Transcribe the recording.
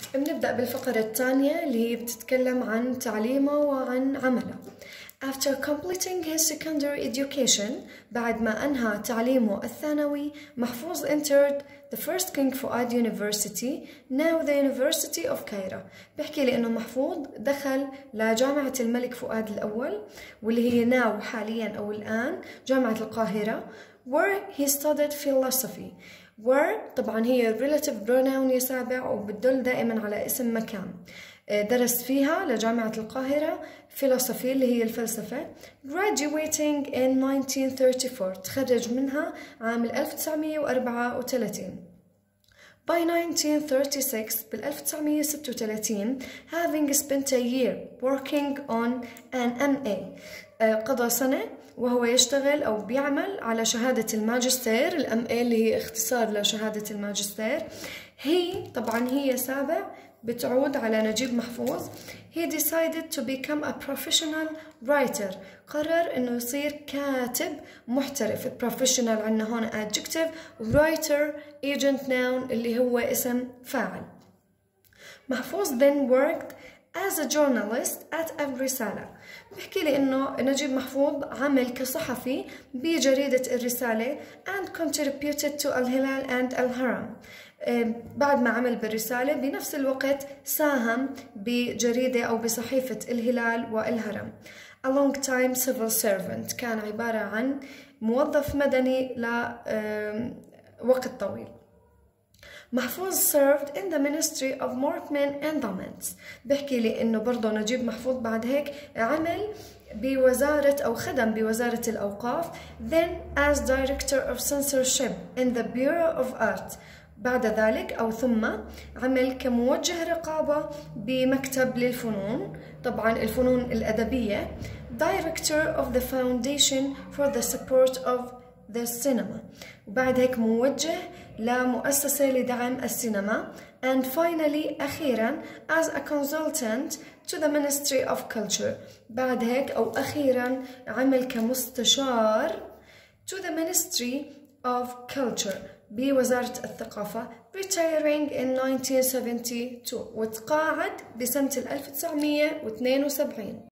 بنبدأ بالفقرة الثانية اللي هي بتتكلم عن تعليمه وعن عمله. After completing his secondary education, بعد ما أنهى تعليمه الثانوي، محفوظ entered the first King Fouad University, now the University of Cairo. بحكي لي إنه محفوظ دخل لجامعة الملك فؤاد الأول، واللي هي now حاليا أو الآن جامعة القاهرة، where he studied philosophy. where طبعا هي relative pronoun يسابع وبتدل دائما على اسم مكان. درس فيها لجامعة القاهرة philosophy اللي هي الفلسفة. graduating in 1934 تخرج منها عام 1934. By 1936 بال 1936 having spent a year working on an MA قضى سنة وهو يشتغل أو بيعمل على شهادة الماجستير. الام اي اللي هي اختصار لشهادة الماجستير. طبعا هي سابع بتعود على نجيب محفوظ. He decided to become a professional writer. قرر إنه يصير كاتب محترف. professional عندنا هون adjective، writer agent noun اللي هو اسم فاعل. محفوظ then worked as a journalist at الرسالة. بحكي لي إنه نجيب محفوظ عمل كصحفي بجريدة الرسالة and contributed to الهلال and الهرم. بعد ما عمل بالرسالة بنفس الوقت ساهم بجريدة أو بصحيفة الهلال والهرم. A long time civil servant كان عبارة عن موظف مدني لوقت طويل. محفوظ served in the Ministry of Mortmain Endowments. بحكي لي إنه برضه نجيب محفوظ بعد هيك عمل بوزارة أو خدم بوزارة الأوقاف. then as Director of Censorship in the Bureau of Art. بعد ذلك أو ثم عمل كموجه رقابة بمكتب للفنون، طبعا الفنون الأدبية. Director of the Foundation for the Support of the Cinema. وبعد هيك موجه لمؤسسة لدعم السينما. and finally أخيرا as a consultant to the Ministry of Culture. بعد هيك أو أخيرا عمل كمستشار to the Ministry of Culture بوزارة الثقافة. retiring in 1972 وتقاعد بسنة 1972.